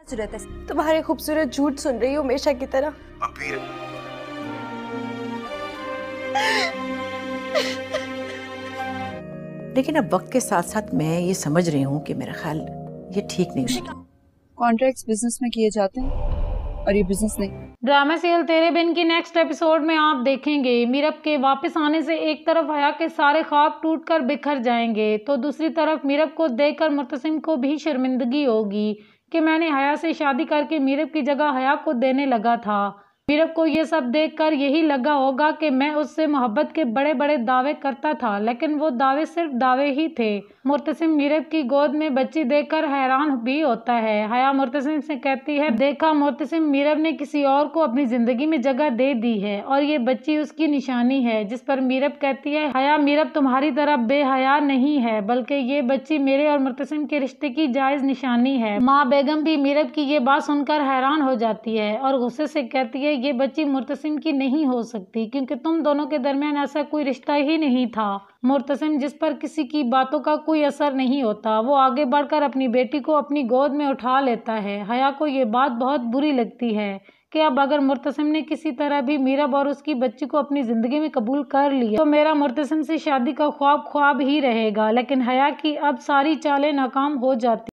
जरूरत है तुम्हारे खूबसूरत झूठ सुन रही हूँ हमेशा की तरह। लेकिन अब वक्त के साथ साथ मैं ये समझ रही हूँ कि मेरा ख्याल ये ठीक नहीं होगा। कॉन्ट्रैक्ट्स बिजनेस में किए जाते हैं और ये बिजनेस नहीं। ड्रामा सीरियल तेरे बिन की नेक्स्ट एपिसोड में आप देखेंगे मीरब के वापस आने से एक तरफ हया के सारे ख्वाब टूटकर बिखर जाएंगे तो दूसरी तरफ मीरब को देखकर मुर्तसिम को भी शर्मिंदगी होगी कि मैंने हया से शादी करके मीरब की जगह हया को देने लगा था। मीरब को ये सब देखकर यही लगा होगा कि मैं उससे मोहब्बत के बड़े बड़े दावे करता था, लेकिन वो दावे सिर्फ दावे ही थे। मुर्तसिम मीरब की गोद में बच्ची देखकर हैरान भी होता है। हया मुर्तसिम से कहती है, देखा मुर्तसिम, मीरब ने किसी और को अपनी जिंदगी में जगह दे दी है और ये बच्ची उसकी निशानी है। जिस पर मीरब कहती है, हया मीरब तुम्हारी तरह बेहया नहीं है, बल्कि ये बच्ची मेरे और मुर्तसिम के रिश्ते की जायज निशानी है। माँ बेगम भी मीरब की ये बात सुनकर हैरान हो जाती है और गुस्से से कहती है, ये बच्ची मुर्तसिम की नहीं हो सकती क्योंकि तुम दोनों के दरमियान ऐसा कोई रिश्ता ही नहीं था। मुर्तसिम, जिस पर किसी की बातों का कोई असर नहीं होता, वो आगे बढ़कर अपनी बेटी को अपनी गोद में उठा लेता है। हया को ये बात बहुत बुरी लगती है कि अब अगर मुर्तसिम ने किसी तरह भी मीरब और उसकी बच्ची को अपनी जिंदगी में कबूल कर लिया तो मेरा मुर्तसिम से शादी का ख्वाब ख्वाब ही रहेगा। लेकिन हया की अब सारी चालें नाकाम हो जाती